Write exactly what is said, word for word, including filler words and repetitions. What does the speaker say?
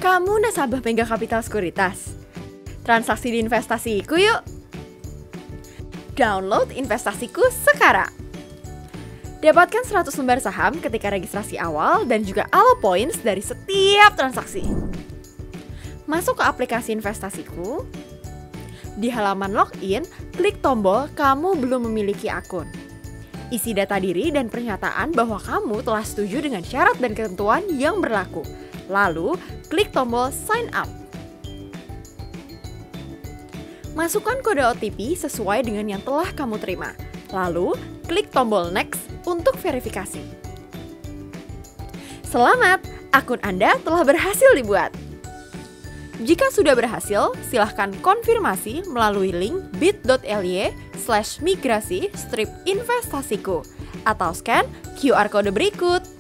Kamu nasabah Mega Capital Sekuritas? Transaksi di investasiku yuk! Download investasiku sekarang! Dapatkan seratus lembar saham ketika registrasi awal dan juga alo points dari setiap transaksi. Masuk ke aplikasi investasiku. Di halaman login, klik tombol kamu belum memiliki akun. Isi data diri dan pernyataan bahwa kamu telah setuju dengan syarat dan ketentuan yang berlaku. Lalu, klik tombol sign up. Masukkan kode O T P sesuai dengan yang telah kamu terima. Lalu, klik tombol next untuk verifikasi. Selamat, akun Anda telah berhasil dibuat. Jika sudah berhasil, silahkan konfirmasi melalui link bit.ly slash migrasi strip investasiku atau scan Q R kode berikut.